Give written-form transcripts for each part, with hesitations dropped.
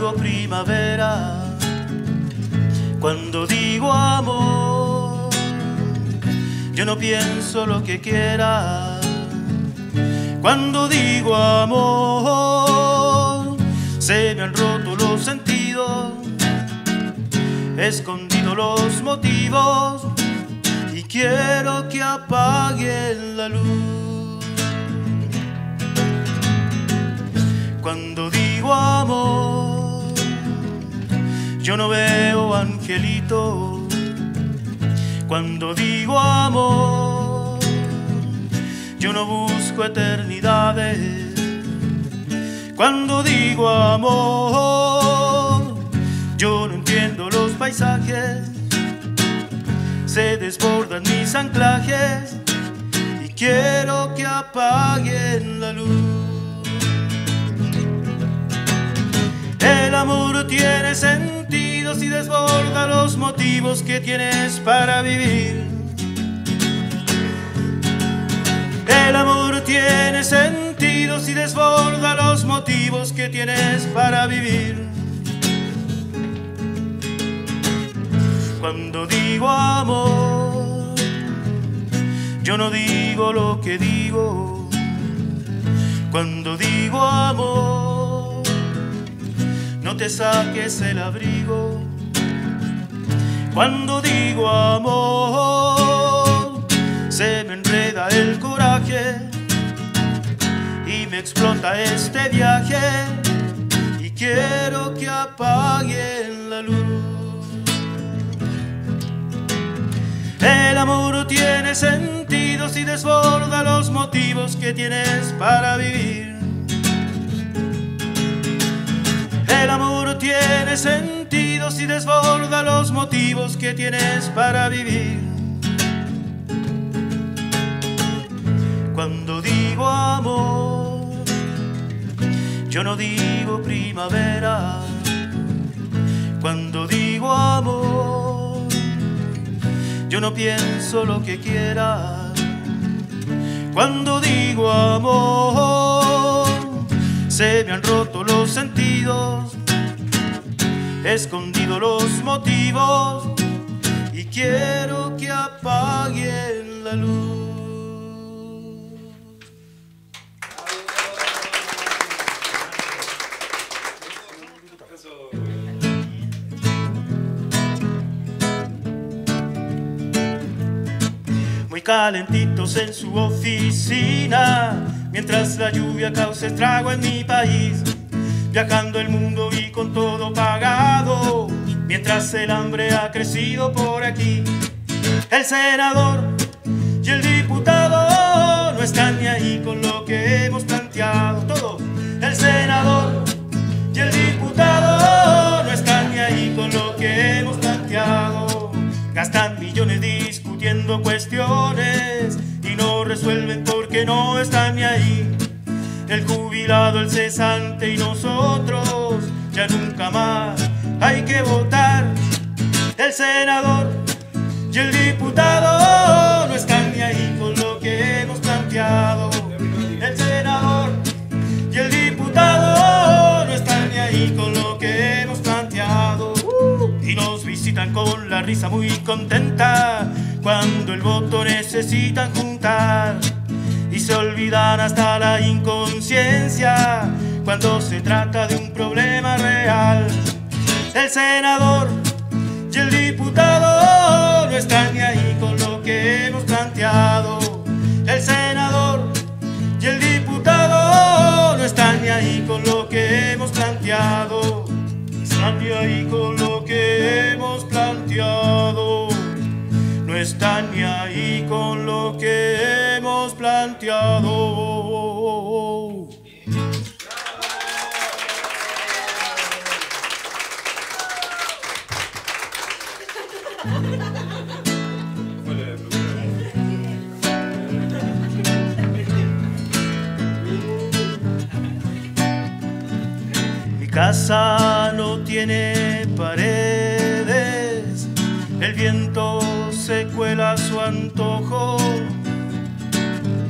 digo primavera, cuando digo amor, yo no pienso lo que quiera. Cuando digo amor, se me han roto los sentidos, he escondido los motivos y quiero que apaguen la luz. Cuando digo amor, yo no veo angelitos. Cuando digo amor, yo no busco eternidades. Cuando digo amor, yo no entiendo los paisajes, se desbordan mis anclajes y quiero que apaguen la luz. El amor tiene sentido si desborda los motivos que tienes para vivir. El amor tiene sentido si desborda los motivos que tienes para vivir. Cuando digo amor, yo no digo lo que digo. Cuando digo amor, no te saques el abrigo. Cuando digo amor, se me enreda el coraje y me explota este viaje y quiero que apaguen la luz. El amor tiene sentido si desborda los motivos que tienes para vivir. El amor tiene sentido si desborda los motivos que tienes para vivir. Cuando digo amor, yo no digo primavera. Cuando digo amor, yo no pienso lo que quiera. Cuando digo amor, se me han roto los sentidos, he escondido los motivos y quiero que apaguen la luz. Muy calentitos en su oficina, mientras la lluvia causa estrago en mi país, viajando el mundo y con todo pagado, mientras el hambre ha crecido por aquí. El senador y el diputado no están ni ahí con lo que hemos planteado. Todo. El senador y el diputado no están ni ahí con lo que hemos planteado. Gastan millones discutiendo cuestiones y no resuelven porque no están ni ahí. El jubilado, el cesante y nosotros ya nunca más hay que votar. El senador y el diputado no están ni ahí con lo que hemos planteado. El senador y el diputado no están ni ahí con lo que hemos planteado. Y nos visitan con la risa muy contenta cuando el voto necesitan juntar. Y se olvidan hasta la inconsciencia cuando se trata de un problema real. El senador y el diputado no están ni ahí con lo que hemos planteado. El senador y el diputado no están ni ahí con lo que hemos planteado. No están ni ahí con lo que hemos planteado. No están ni ahí con lo que hemos planteado. Mi casa no tiene paredes, el viento se cuela a su antojo,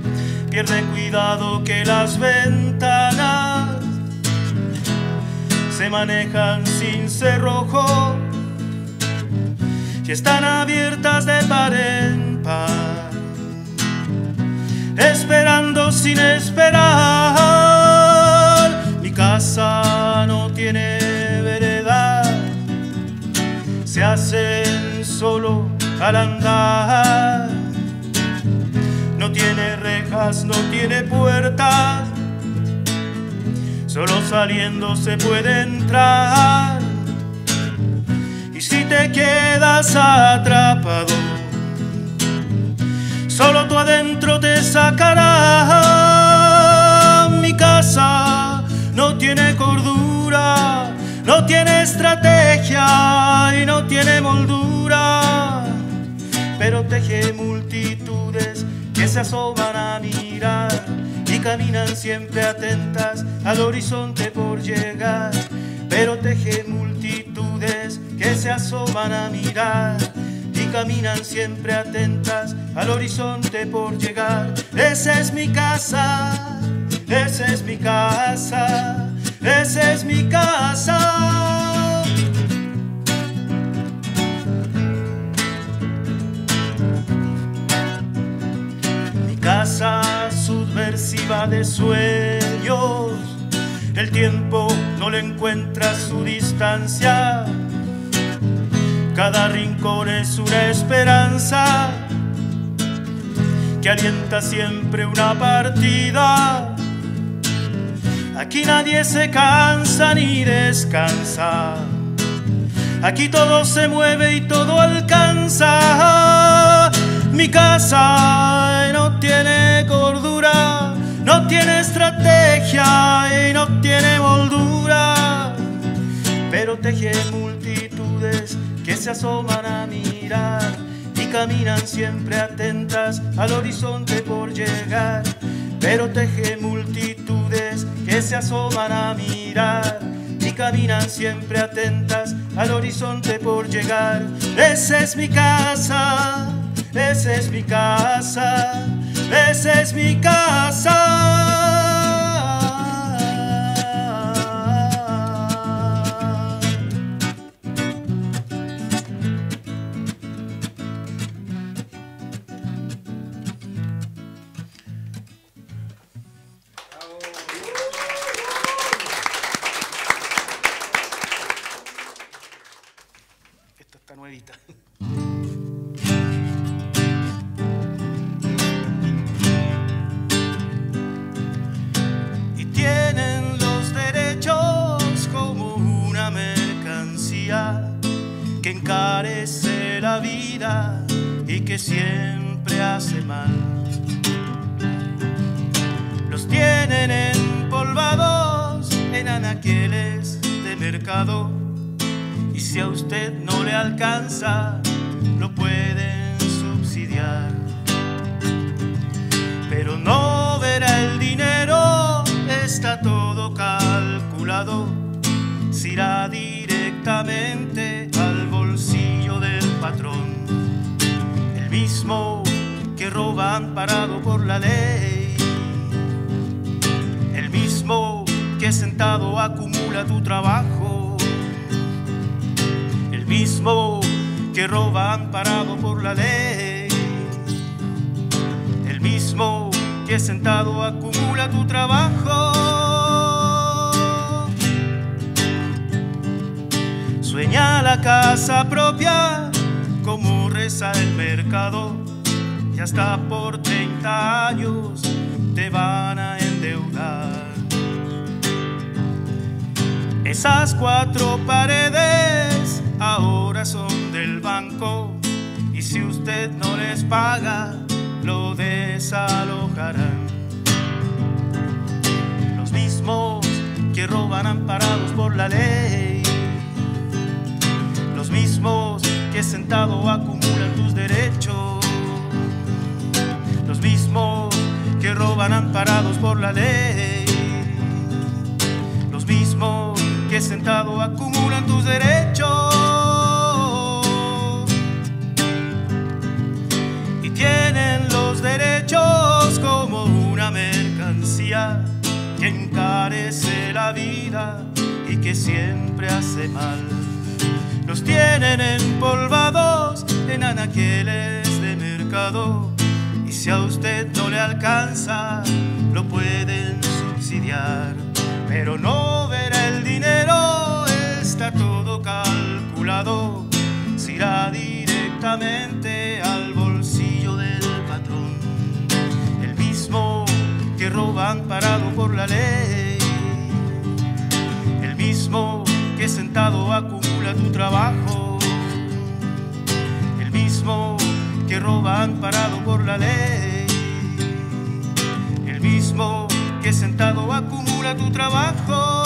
pierde cuidado que las ventanas se manejan sin cerrojo y están abiertas de par en par, esperando sin esperar. Mi casa no tiene vereda, se hacen solo al andar. No tiene rejas, no tiene puertas, solo saliendo se puede entrar. Y si te quedas atrapado, solo tú adentro te sacará. Mi casa no tiene cordura, no tiene estrategia y no tiene moldura, pero teje multitudes que se asoman a mirar y caminan siempre atentas al horizonte por llegar. Pero teje multitudes que se asoman a mirar y caminan siempre atentas al horizonte por llegar. Esa es mi casa, esa es mi casa, esa es mi casa. Mi casa subversiva de sueños, el tiempo no le encuentra su distancia. Cada rincón es una esperanza que alienta siempre una partida. Aquí nadie se cansa ni descansa, aquí todo se mueve y todo alcanza. Mi casa no tiene cordura, no tiene estrategia y no tiene moldura, pero teje multitudes que se asoman a mirar y caminan siempre atentas al horizonte por llegar. Pero teje multitudes que se asoman a mirar y caminan siempre atentas al horizonte por llegar. Esa es mi casa, esa es mi casa, esa es mi casa. Esta está nuevita. Que encarece la vida y que siempre hace mal. Los tienen empolvados en anaqueles de mercado, y si a usted no le alcanza, lo pueden subsidiar. Pero no verá el dinero, está todo calculado, se irá directamente al bolsillo del patrón, el mismo que roba amparado por la ley, el mismo que sentado acumula tu trabajo, el mismo que roba amparado por la ley, el mismo que sentado acumula tu trabajo. Sueña la casa propia como reza el mercado, y hasta por 30 años te van a endeudar. Esas 4 paredes ahora son del banco, y si usted no les paga, lo desalojarán. Los mismos que roban amparados por la ley, los mismos que sentado acumulan tus derechos, los mismos que roban amparados por la ley, los mismos que sentado acumulan tus derechos, y tienen los derechos como una mercancía que encarece la vida y y que siempre hace mal. Los tienen empolvados en anaqueles de mercado, y si a usted no le alcanza, lo pueden subsidiar. Pero no verá el dinero, está todo calculado, se irá directamente al bolsillo del patrón. El mismo que roba amparado por la ley, el mismo que sentado acumula tu trabajo, el mismo que roba amparado por la ley, el mismo que sentado acumula tu trabajo.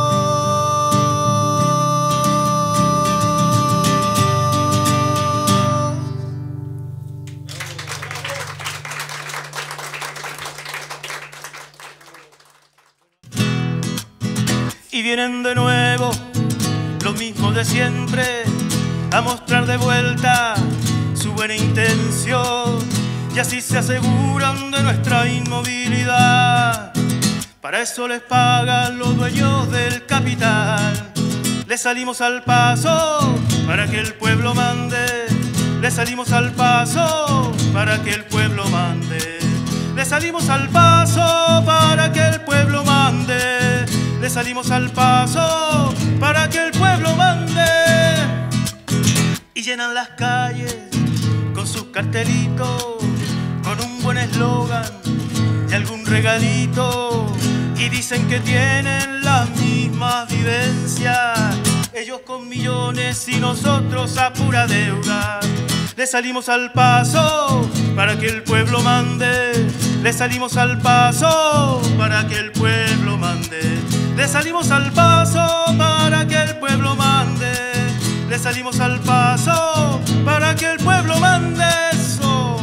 Y vienen de nuevo los mismos de siempre a mostrar de vuelta su buena intención, y así se aseguran de nuestra inmovilidad. Para eso les pagan los dueños del capital. Les salimos al paso para que el pueblo mande. Les salimos al paso para que el pueblo mande. Les salimos al paso para que el pueblo mande. Les salimos al paso para que el pueblo mande. Y llenan las calles con sus cartelitos, con un buen eslogan y algún regalito. Y dicen que tienen las mismas vivencias, ellos con millones y nosotros a pura deuda. Les salimos al paso para que el pueblo mande. Les salimos al paso para que el pueblo mande. Les salimos al paso para que el pueblo mande. Les salimos al paso para que el pueblo mande eso.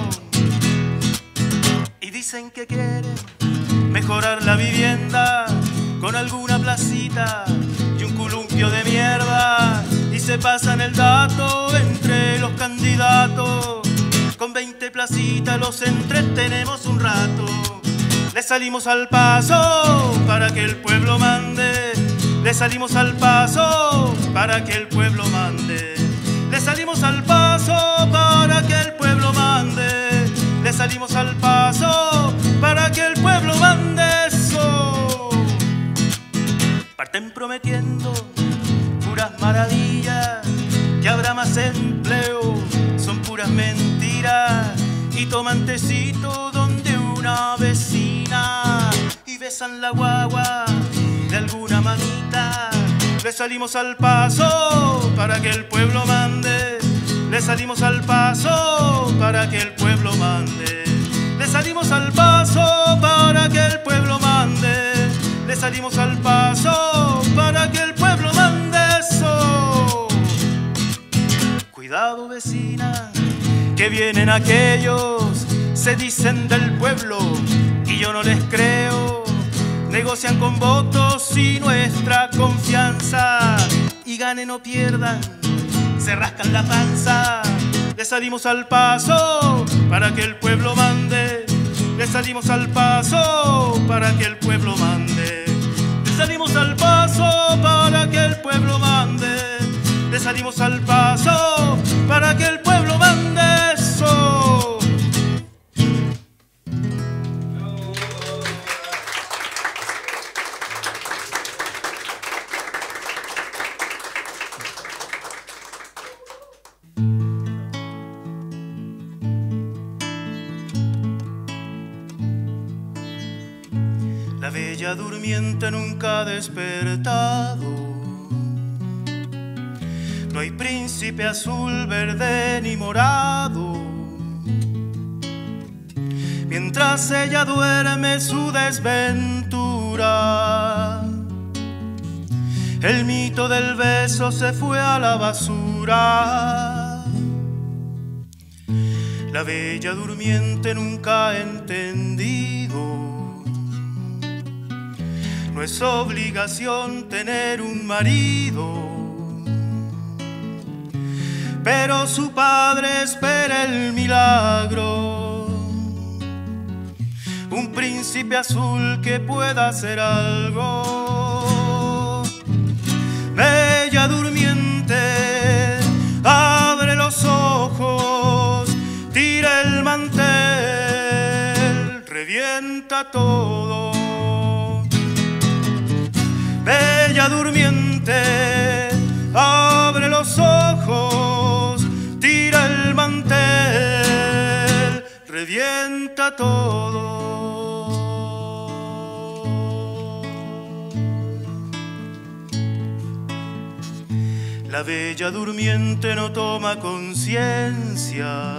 Y dicen que quieren mejorar la vivienda con alguna placita y un columpio de mierda, y se pasan el dato entre los candidatos. Con 20 placitas los entretenemos un rato. Les salimos al paso para que el pueblo mande. Les salimos al paso para que el pueblo mande. Les salimos al paso para que el pueblo mande. Les salimos al paso para que el pueblo mande eso. Parten prometiendo puras maravillas, que habrá más empleo, son puras mentiras. Y toman tecito donde una vecina y besan la guagua de alguna mamita. Les salimos al paso para que el pueblo mande. Les salimos al paso para que el pueblo mande. Les salimos al paso para que el pueblo mande. Les salimos al paso para que el pueblo mande eso. Cuidado vecina, que vienen aquellos, se dicen del pueblo y yo no les creo. Negocian con votos y nuestra confianza, y ganen o pierdan, se rascan la panza. Les salimos al paso para que el pueblo mande. Les salimos al paso para que el pueblo mande. Les salimos al paso para que el pueblo mande. Les salimos al paso para que el pueblo mande eso. La bella durmiente nunca ha despertado. No hay príncipe azul, verde ni morado. Mientras ella duerme su desventura, el mito del beso se fue a la basura. La bella durmiente nunca ha entendido. No es obligación tener un marido, pero su padre espera el milagro. Un príncipe azul que pueda hacer algo. Bella durmiente, abre los ojos, tira el mantel, revienta todo. Bella durmiente, abre los ojos, tira el mantel, revienta todo. La bella durmiente no toma conciencia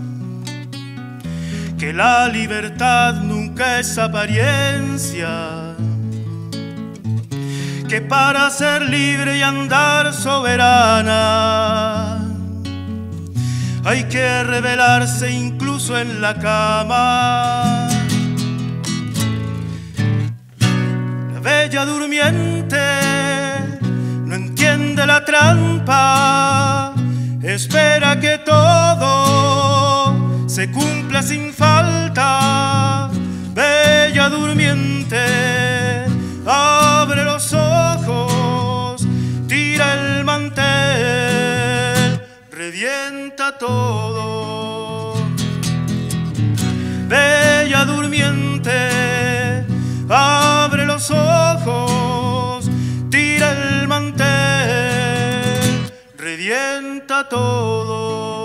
que la libertad nunca es apariencia, que para ser libre y andar soberana hay que rebelarse incluso en la cama. La bella durmiente no entiende la trampa, espera que todo se cumpla sin falta. Bella durmiente, abre los ojos, tira el mantel, revienta todo. Bella durmiente, abre los ojos, tira el mantel, revienta todo.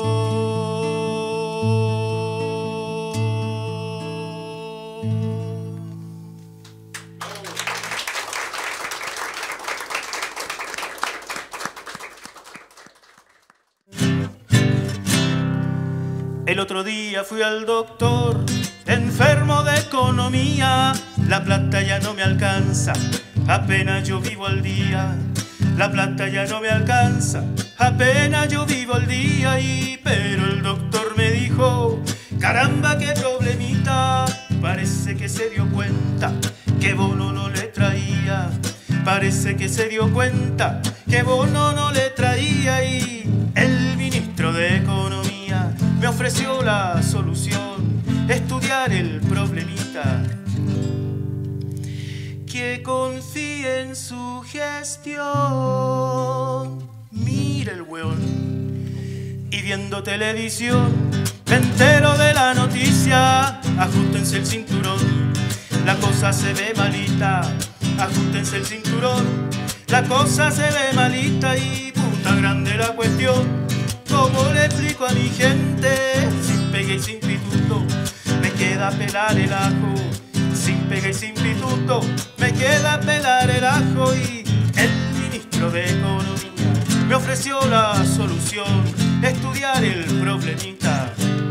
El otro día fui al doctor, enfermo de economía. La plata ya no me alcanza, apenas yo vivo al día. La plata ya no me alcanza, apenas yo vivo al día. Pero el doctor me dijo, caramba, qué problemita. Parece que se dio cuenta que bono no le traía. Parece que se dio cuenta que bono no le traía. Y el ministro de Economía me ofreció la solución, estudiar el problemita. Que confíe en su gestión. Mira el weón. Y viendo televisión me entero de la noticia. Ajustense el cinturón, la cosa se ve malita. Ajustense el cinturón, la cosa se ve malita. Y puta grande la cuestión. ¿Cómo le explico a mi gente? Sin pegue y sin pituto, me queda pelar el ajo. Sin pegue y sin pituto, me queda pelar el ajo. Y el ministro de Economía me ofreció la solución, estudiar el problemita.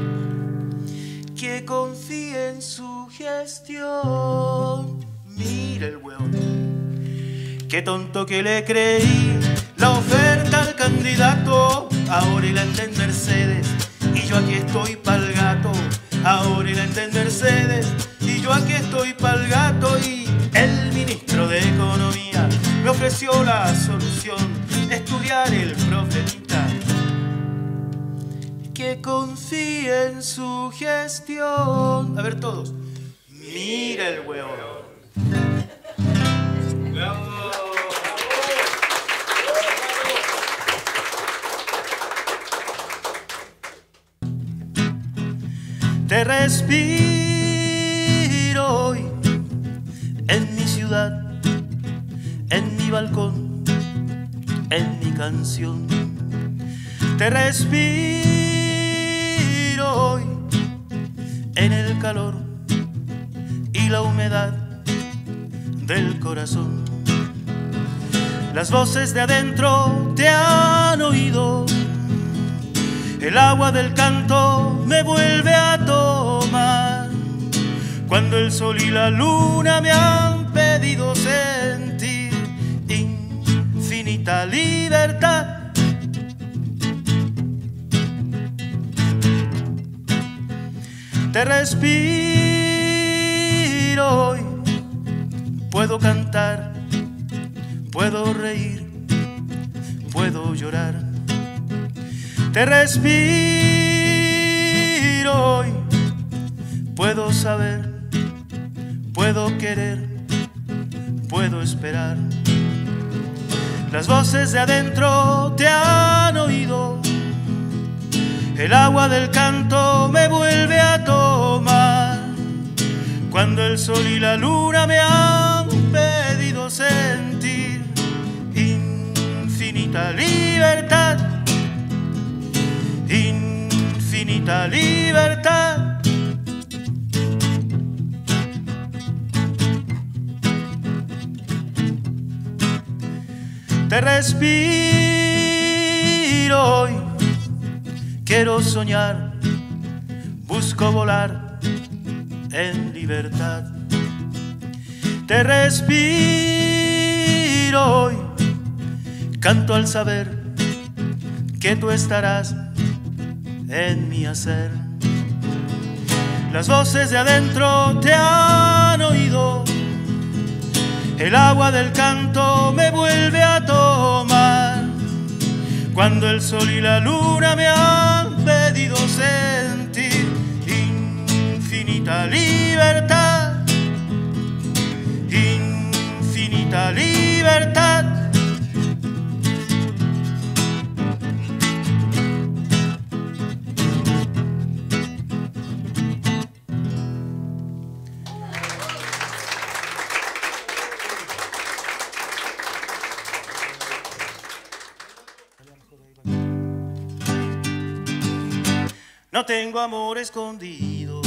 Que confíe en su gestión. Mira el weón. Qué tonto que le creí la oferta al candidato. Ahora él anda en Mercedes y yo aquí estoy pa'l gato. Ahora él anda en Mercedes y yo aquí estoy pa'l gato. Y el ministro de Economía me ofreció la solución, estudiar el problemita. Que confíe en su gestión. A ver todos. Mira el huevo. Te respiro hoy en mi ciudad, en mi balcón, en mi canción. Te respiro hoy en el calor y la humedad del corazón. Las voces de adentro te han oído. El agua del canto me vuelve a tomar. Cuando el sol y la luna me han pedido sentir infinita libertad. Te respiro hoy. Puedo cantar, puedo reír, puedo llorar. Te respiro hoy. Puedo saber, puedo querer, puedo esperar. Las voces de adentro te han oído. El agua del canto me vuelve a tomar. Cuando el sol y la luna me han pedido sentir infinita libertad, infinita libertad. Te respiro hoy, quiero soñar, busco volar en libertad. Te respiro hoy, canto al saber que tú estarás en mi hacer. Las voces de adentro te han oído. El agua del canto me vuelve a tomar. Cuando el sol y la luna me han pedido sentir infinita libertad, infinita libertad. No tengo amor escondido.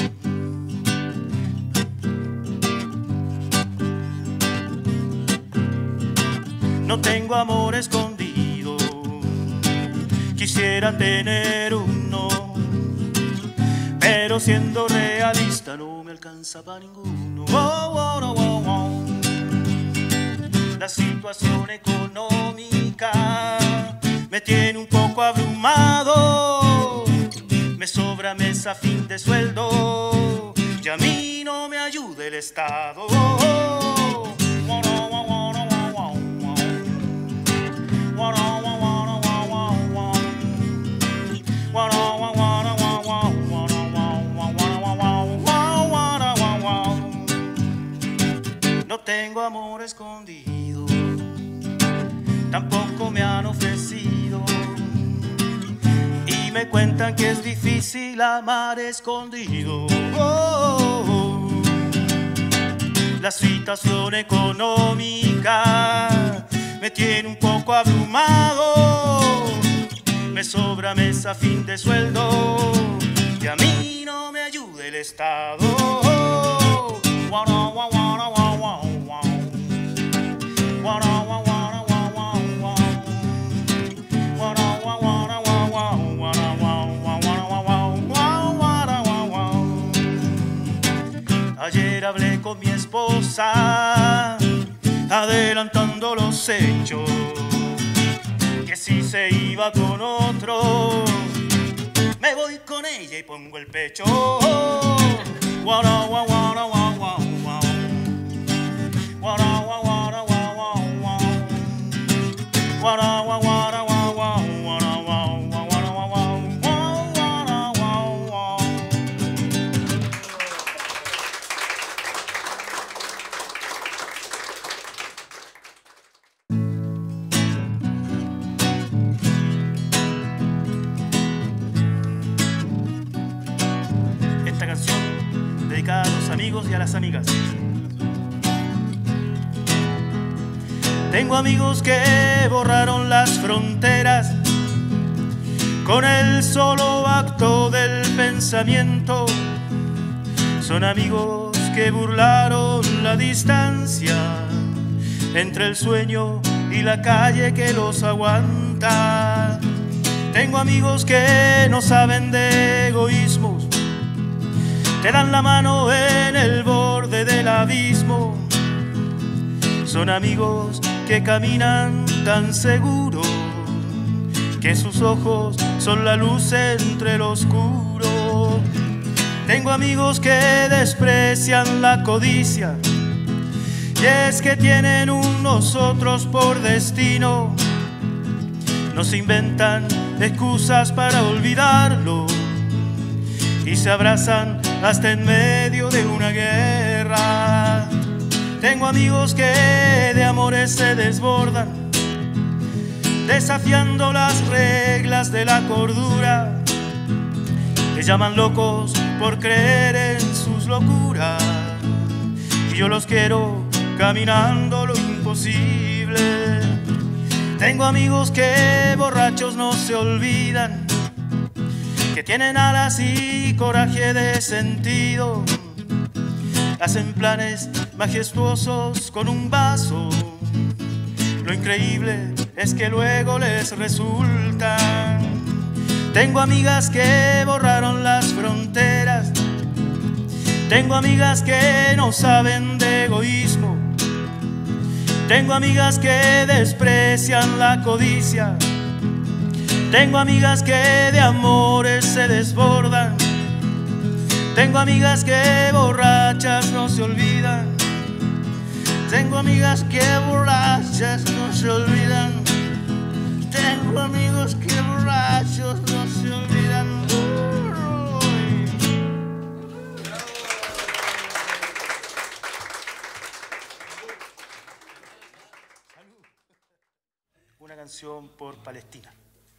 No tengo amor escondido. Quisiera tener uno, pero siendo realista no me alcanza para ninguno. Oh, oh, oh, oh, oh. La situación económica me tiene un poco abrumado. Me sobra mes a fin de sueldo y a mí no me ayuda el Estado. No tengo amor escondido, tampoco me han ofrecido. Y me cuentan que es difícil amar escondido. Oh, oh, oh. La situación económica me tiene un poco abrumado. Me sobra mes a fin de sueldo y a mí no me ayuda el Estado. Ayer hablé con mi esposa, adelantando los hechos, que si se iba con otro, me voy con ella y pongo el pecho. Esta canción dedicada a los amigos y a las amigas. Tengo amigos que borraron las fronteras con el solo acto del pensamiento. Son amigos que burlaron la distancia entre el sueño y la calle que los aguanta. Tengo amigos que no saben de egoísmos, te dan la mano en el borde del abismo. Son amigos que caminan tan seguro que sus ojos son la luz entre lo oscuro. Tengo amigos que desprecian la codicia, y es que tienen un nosotros por destino. Nos inventan excusas para olvidarlo y se abrazan hasta en medio de una guerra. Tengo amigos que de amores se desbordan desafiando las reglas de la cordura. Les llaman locos por creer en sus locuras, y yo los quiero caminando lo imposible. Tengo amigos que borrachos no se olvidan, que tienen alas y coraje de sentido, hacen planes majestuosos con un vaso. Lo increíble es que luego les resultan. Tengo amigas que borraron las fronteras, tengo amigas que no saben de egoísmo, tengo amigas que desprecian la codicia, tengo amigas que de amores se desbordan, tengo amigas que borrachas no se olvidan, tengo amigas que borrachas no se olvidan, tengo amigos que borrachos no se olvidan. Una canción por Palestina.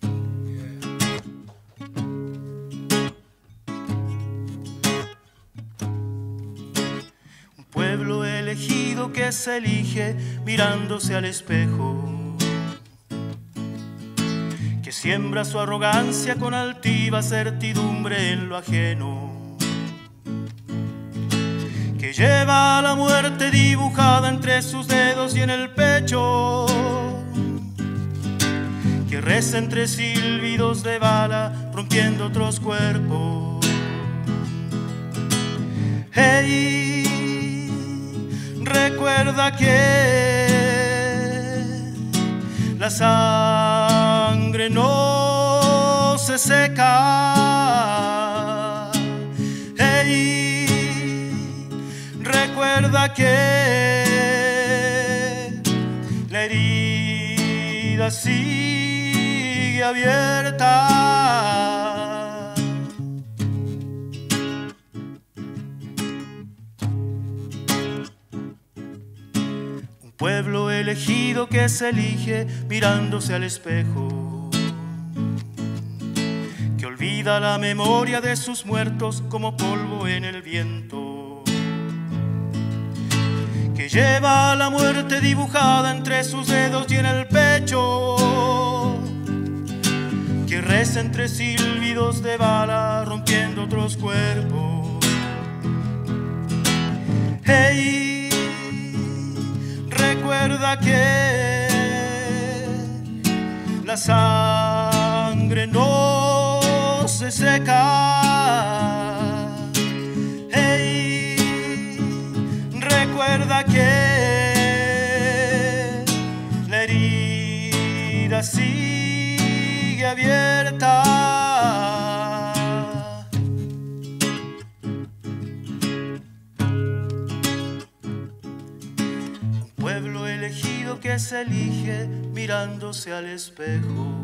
Un pueblo elegido que se elige mirándose al espejo, que siembra su arrogancia con altiva certidumbre en lo ajeno, que lleva la muerte dibujada entre sus dedos y en el pecho, que reza entre silbidos de bala rompiendo otros cuerpos. Hey, recuerda que la sangre no se seca. Hey, recuerda que la herida sigue abierta. Un pueblo elegido que se elige mirándose al espejo, que olvida la memoria de sus muertos como polvo en el viento, que lleva la muerte dibujada entre sus dedos y en el pecho, que reza entre silbidos de bala rompiendo otros cuerpos. Hey, recuerda que la sangre no se seca. Hey, recuerda que la herida sigue abierta. Un pueblo elegido que se elige mirándose al espejo,